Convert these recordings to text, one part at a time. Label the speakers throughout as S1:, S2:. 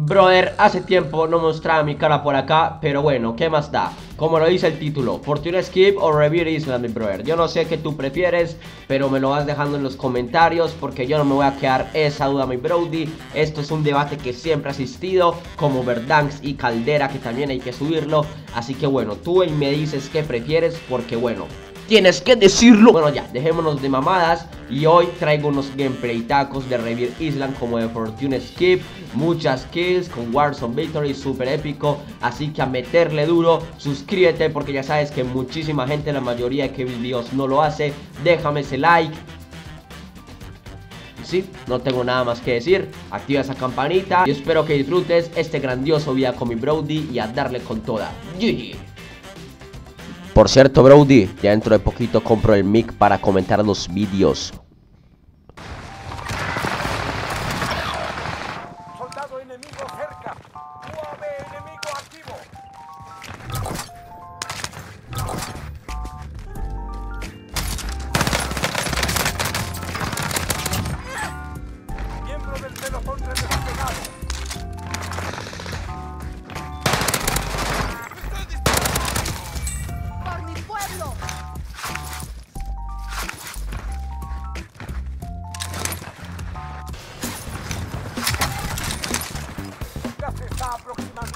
S1: Brother, hace tiempo no mostraba mi cara por acá, pero bueno, ¿qué más da? Como lo dice el título, Fortune Skip o Revere Island, mi brother. Yo no sé qué tú prefieres, pero me lo vas dejando en los comentarios, porque yo no me voy a quedar esa duda, mi brody. Esto es un debate que siempre ha existido, como Verdansk y Caldera, que también hay que subirlo. Así que bueno, tú me dices qué prefieres, porque bueno, tienes que decirlo. Bueno, ya, dejémonos de mamadas. Y hoy traigo unos gameplay tacos de Revere Island como de Fortune Skip. Muchas kills con Warzone Victory, súper épico. Así que a meterle duro. Suscríbete porque ya sabes que muchísima gente, la mayoría de que videos no lo hace. Déjame ese like. Sí, no tengo nada más que decir. Activa esa campanita. Y espero que disfrutes este grandioso video con mi brody. Y a darle con toda. GG. Por cierto, brody, ya dentro de poquito compro el mic para comentar los vídeos.
S2: Soldado enemigo cerca. UAV enemigo activo. Miembro del pelotón desplegado.
S3: ¡Por mi pueblo!
S2: Ya se está aproximando.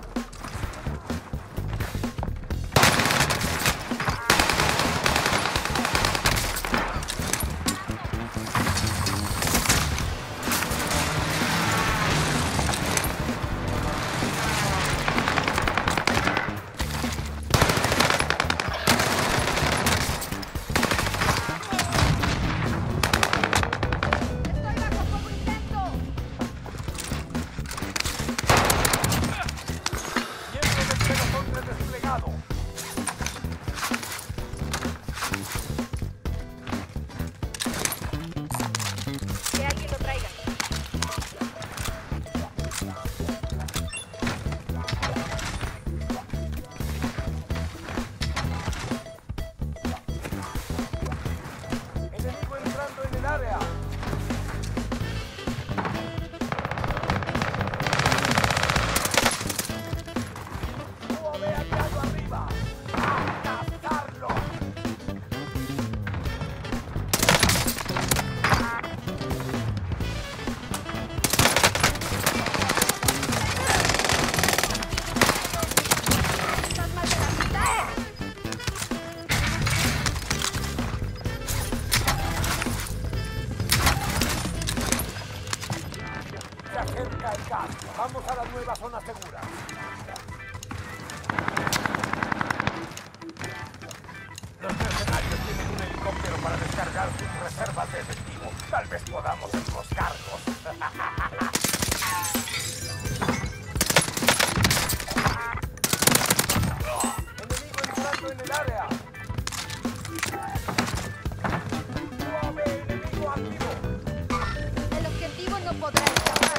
S3: ¡Estoy bajo fuego intenso!
S2: Miembro del pelotón desplegado.
S3: Que alguien lo traiga.
S2: Enemigo entrando en el área. UAV aliado arriba. ¡A cazarlo!
S3: ¡Estás más de la mitad!
S2: Se acerca el gas. Vamos a la nueva zona segura. Los mercenarios tienen un helicóptero para descargar sus reservas de efectivo. Tal vez podamos enroscarlos. Enemigo entrando en el área. UAV enemigo activo.
S3: El objetivo no podrá escapar.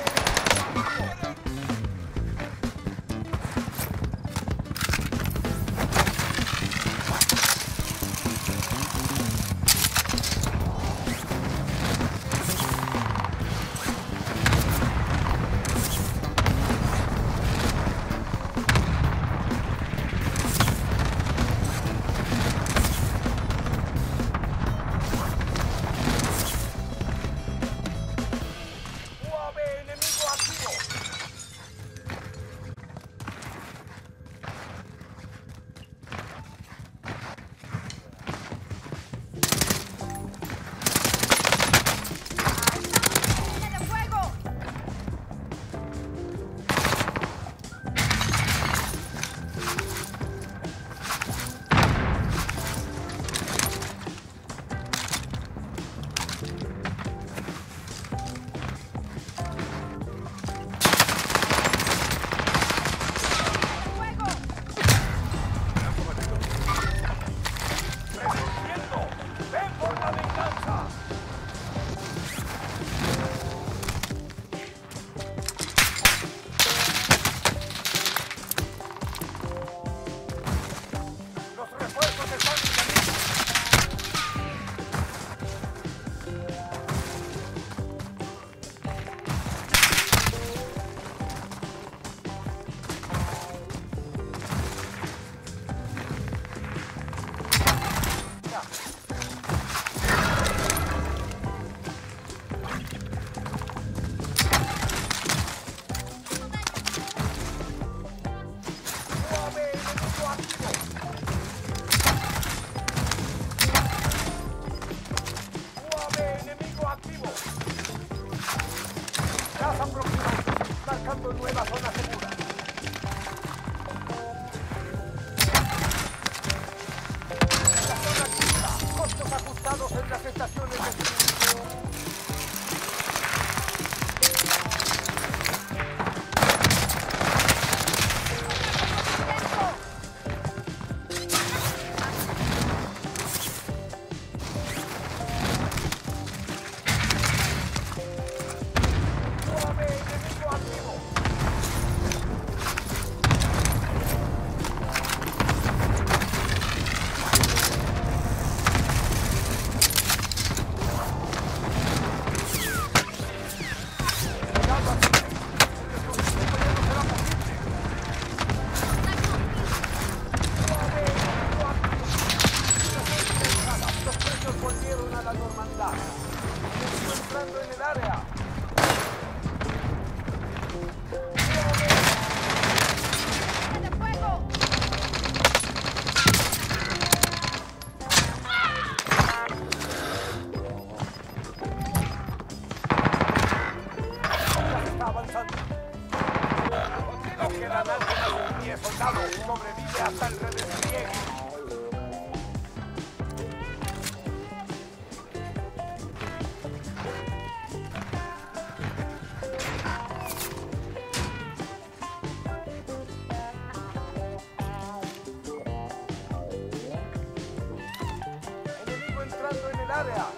S2: nueva zona segura. La zona activa. Costos ajustados en las estaciones de suministro. Sobrevive hasta el redespliegue. Enemigo entrando en el área.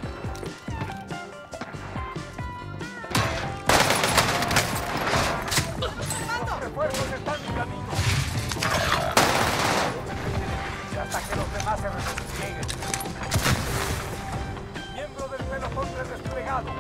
S2: Los refuerzos están en camino. Hasta que los demás se desplieguen. Miembro del pelotón desplegado.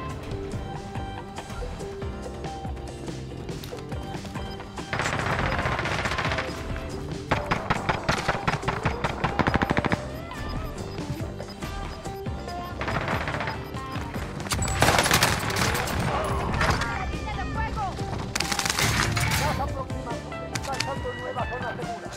S3: ¡La línea de fuego!
S2: Vas aproximándose, lanzando nueva zona segura.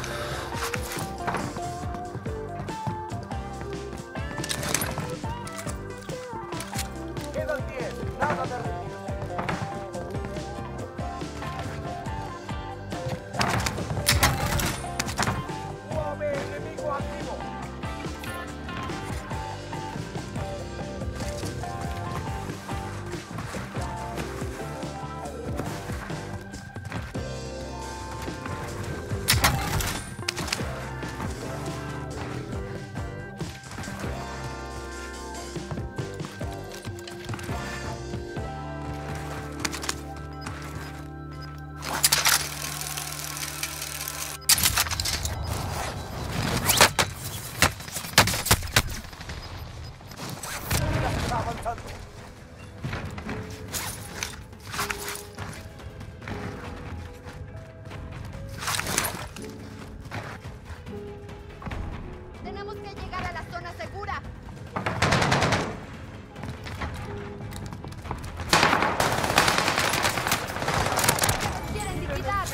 S2: Quedan 10, nada de rendirse. UAV enemigo activo. Está avanzando.
S3: Tenemos que llegar a la zona segura. ¡Quieren liquidar!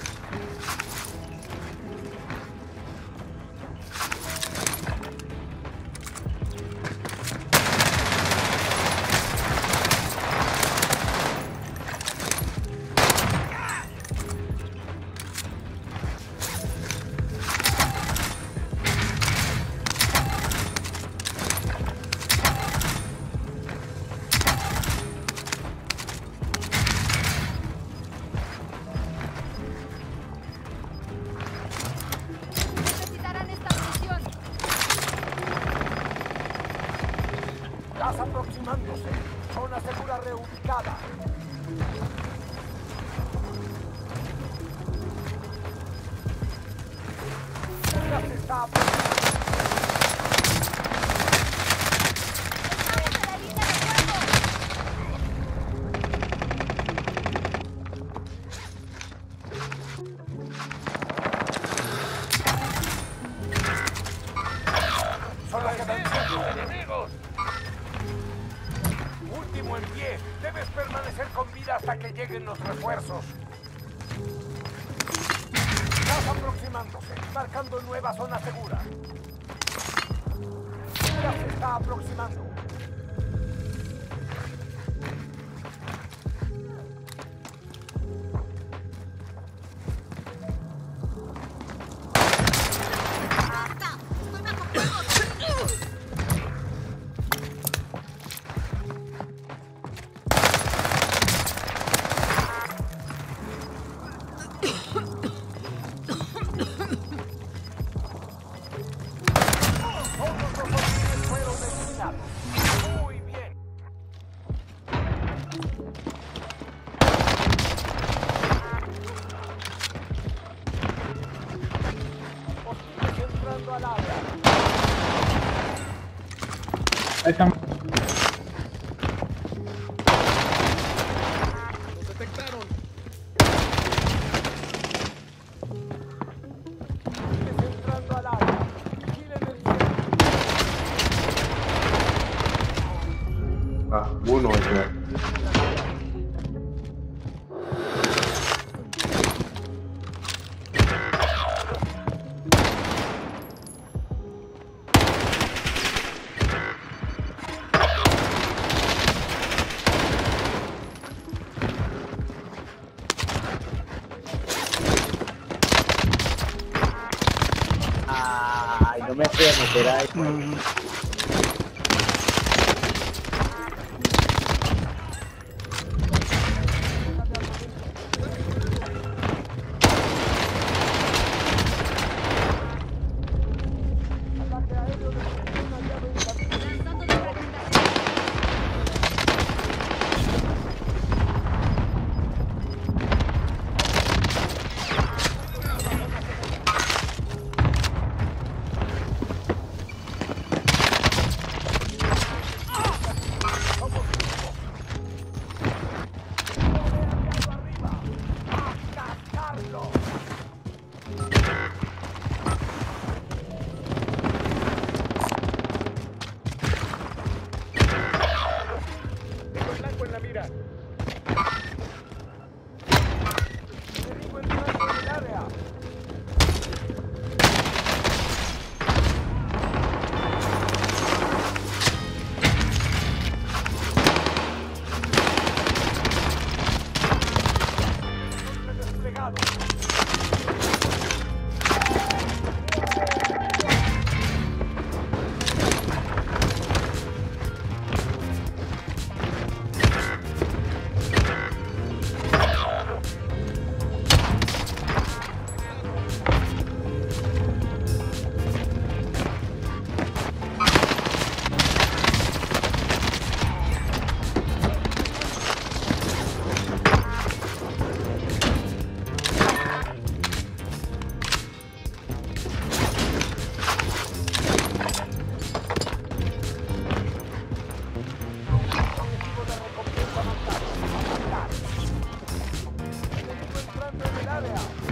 S3: Necesitarán esta munición.
S2: Gas aproximándose. Zona segura reubicada. Gas está aproximando.
S3: ¡Estamos en la línea de fuego!
S2: Solo quedan 5 enemigos. Último en pie. Debes permanecer con vida hasta que lleguen los refuerzos. Gas aproximándose, marcando nueva zona segura. Gas se está aproximando.
S4: Ahí están.
S2: ¡Nos detectaron! Entrando al área. Vigilen el cielo.
S5: Ah, uno ese.
S4: Ay, no me fui a meter ahí.
S3: Lanzando de fragmentación.
S2: Tengo blanco en la mira. Enemigo entrando en el área. Desplegado. Objetivo de recompensa marcado. Atacar. Enemigo entrando en el área.